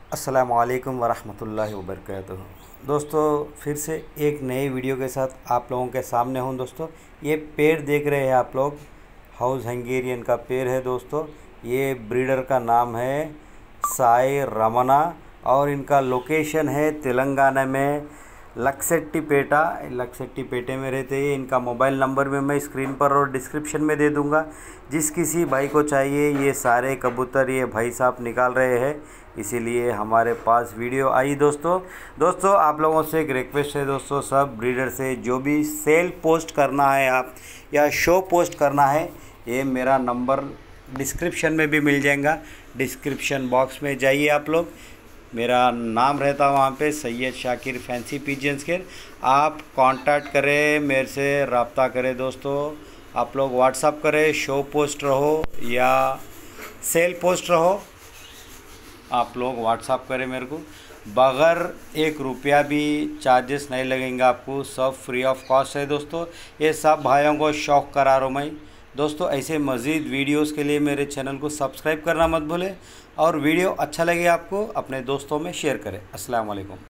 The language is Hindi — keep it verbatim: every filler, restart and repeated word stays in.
अस्सलामु अलैकुम वरहमतुल्लाहि वबरकातुहू। दोस्तों फिर से एक नए वीडियो के साथ आप लोगों के सामने हूँ। दोस्तों ये पेड़ देख रहे हैं आप लोग, हाउस हंगेरियन का पेड़ है। दोस्तों ये ब्रीडर का नाम है साई रमना और इनका लोकेशन है तेलंगाना में लक्सेट्टीपेटा लक्सेट्टीपेटे में रहते हैं। इनका मोबाइल नंबर भी मैं स्क्रीन पर और डिस्क्रिप्शन में दे दूंगा। जिस किसी भाई को चाहिए ये सारे कबूतर ये भाई साहब निकाल रहे हैं, इसीलिए हमारे पास वीडियो आई। दोस्तों दोस्तों आप लोगों से एक रिक्वेस्ट है दोस्तों, सब ब्रीडर से जो भी सेल पोस्ट करना है आप या शो पोस्ट करना है, ये मेरा नंबर डिस्क्रिप्शन में भी मिल जाएगा। डिस्क्रिप्शन बॉक्स में जाइए आप लोग, मेरा नाम रहता वहाँ पे Syed Shakir fancy pigeons care. आप कांटेक्ट करें, मेरे से रब्ता करें। दोस्तों आप लोग व्हाट्सअप करें, शो पोस्ट रहो या सेल पोस्ट रहो, आप लोग व्हाट्सअप करें मेरे को। बगैर एक रुपया भी चार्जेस नहीं लगेंगे आपको, सब फ्री ऑफ कॉस्ट है। दोस्तों ये सब भाइयों को शौक़ करा रहा हूँ मैं। दोस्तों ऐसे मज़ीद वीडियोस के लिए मेरे चैनल को सब्सक्राइब करना मत भूलें और वीडियो अच्छा लगे आपको अपने दोस्तों में शेयर करें। अस्सलाम वालेकुम।